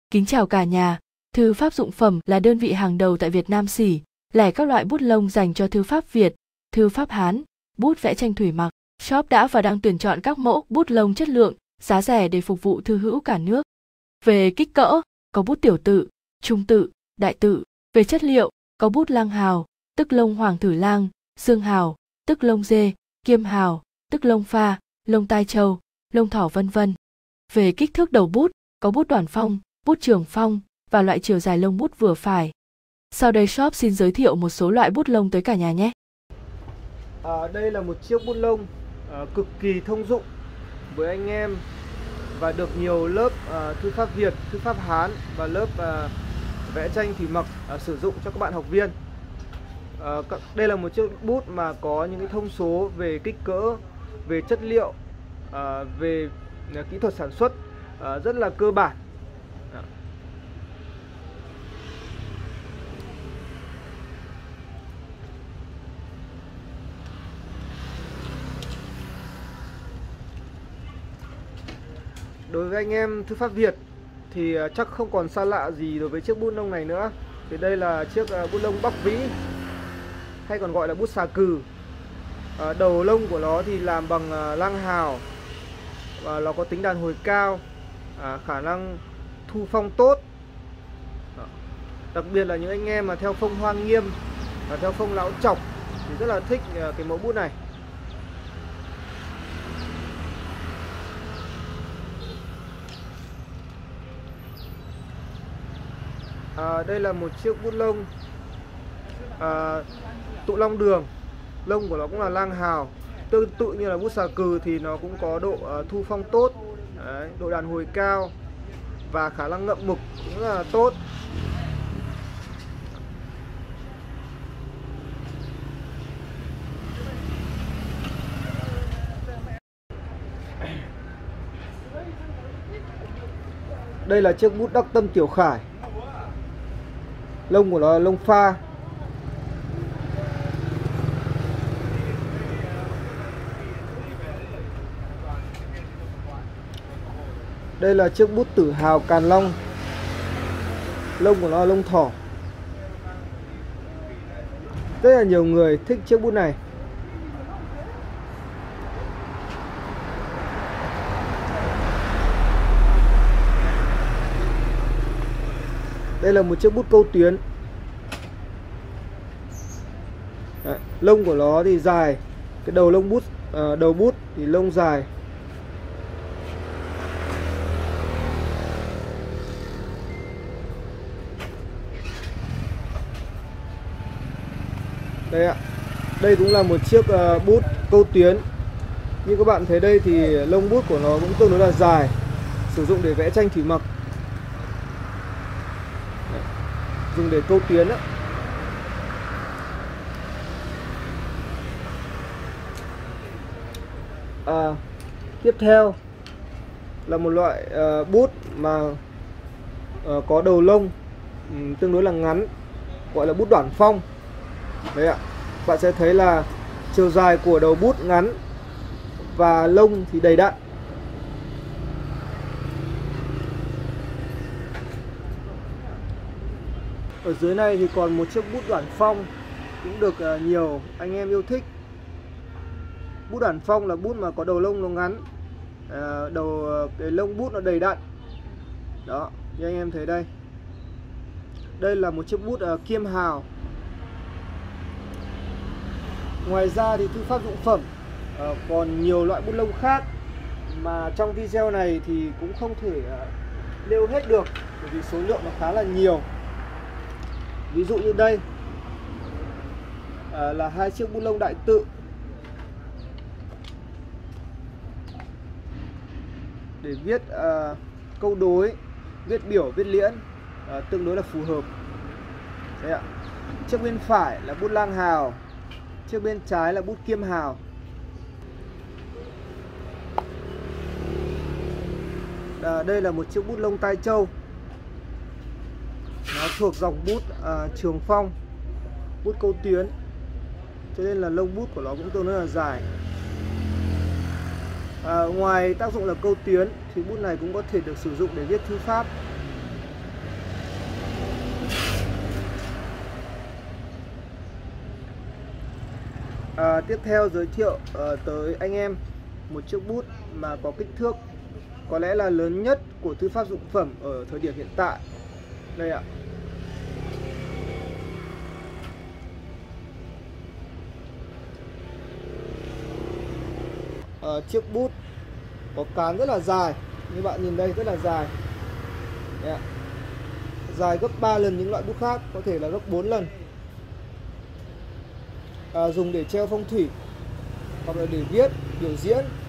Kính chào cả nhà, Thư pháp dụng phẩm là đơn vị hàng đầu tại Việt Nam xỉ, lẻ các loại bút lông dành cho thư pháp Việt, thư pháp Hán, bút vẽ tranh thủy mặc. Shop đã và đang tuyển chọn các mẫu bút lông chất lượng, giá rẻ để phục vụ thư hữu cả nước. Về kích cỡ, có bút tiểu tự, trung tự, đại tự. Về chất liệu, có bút lang hào, tức lông hoàng thử lang, dương hào, tức lông dê, kiêm hào, tức lông pha, lông tai trâu, lông thỏ vân vân. Về kích thước đầu bút, có bút đoản phong, bút trường phong và loại chiều dài lông bút vừa phải. Sau đây shop xin giới thiệu một số loại bút lông tới cả nhà nhé. Đây là một chiếc bút lông cực kỳ thông dụng với anh em và được nhiều lớp thư pháp Việt, thư pháp Hán và lớp vẽ tranh thủy mặc sử dụng cho các bạn học viên. Đây là một chiếc bút mà có những cái thông số về kích cỡ, về chất liệu, về kỹ thuật sản xuất rất là cơ bản. Đối với anh em thư pháp Việt thì chắc không còn xa lạ gì đối với chiếc bút lông này nữa. Thì đây là chiếc bút lông Bắc Vĩ, hay còn gọi là bút xà cừ. Đầu lông của nó thì làm bằng lang hào và nó có tính đàn hồi cao, khả năng thu phong tốt. Đặc biệt là những anh em mà theo phong Hoa Nghiêm và theo phong Lão Trọc thì rất là thích cái mẫu bút này. Đây là một chiếc bút lông tụ long đường. Lông của nó cũng là lang hào, tương tự như là bút xà cừ thì nó cũng có độ thu phong tốt. Đấy, độ đàn hồi cao và khả năng ngậm mực cũng là tốt. Đây là chiếc bút Đắc Tâm Tiểu Khải. Lông của nó là lông pha. Đây là chiếc bút Tử Hào Càn Long. Lông của nó là lông thỏ. Rất là nhiều người thích chiếc bút này. Đây là một chiếc bút Câu Tuyến. Đấy, lông của nó thì dài, cái đầu lông bút, đầu bút thì lông dài. Đây ạ, đây cũng là một chiếc bút Câu Tuyến. Như các bạn thấy đây thì lông bút của nó cũng tương đối là dài, sử dụng để vẽ tranh thủy mặc, dùng để câu tuyến đó. Tiếp theo là một loại bút mà có đầu lông tương đối là ngắn, gọi là bút đoản phong. Đấy ạ, bạn sẽ thấy là chiều dài của đầu bút ngắn và lông thì đầy đặn. Ở dưới này thì còn một chiếc bút Đoản Phong cũng được nhiều anh em yêu thích. Bút Đoản Phong là bút mà có đầu lông nó ngắn, cái lông bút nó đầy đặn. Đó, như anh em thấy đây. Đây là một chiếc bút Kiêm Hào. Ngoài ra thì thư pháp dụng phẩm còn nhiều loại bút lông khác mà trong video này thì cũng không thể nêu hết được, bởi vì số lượng nó khá là nhiều. Ví dụ như đây là hai chiếc bút lông đại tự. Để viết câu đối, viết biểu, viết liễn tương đối là phù hợp. Đấy ạ. Chiếc bên phải là bút lang hào, chiếc bên trái là bút kiêm hào. Đây là một chiếc bút lông tai trâu. Nó thuộc dòng bút Trường Phong, bút Câu Tuyến, cho nên là lông bút của nó cũng tương đối là dài. Ngoài tác dụng là câu tuyến thì bút này cũng có thể được sử dụng để viết thư pháp. Tiếp theo giới thiệu tới anh em một chiếc bút mà có kích thước có lẽ là lớn nhất của thư pháp dụng phẩm ở thời điểm hiện tại. Đây ạ. Chiếc bút có cán rất là dài, như bạn nhìn đây, rất là dài. Đây ạ. Dài gấp 3 lần những loại bút khác, có thể là gấp 4 lần. Dùng để treo phong thủy hoặc là để viết, biểu diễn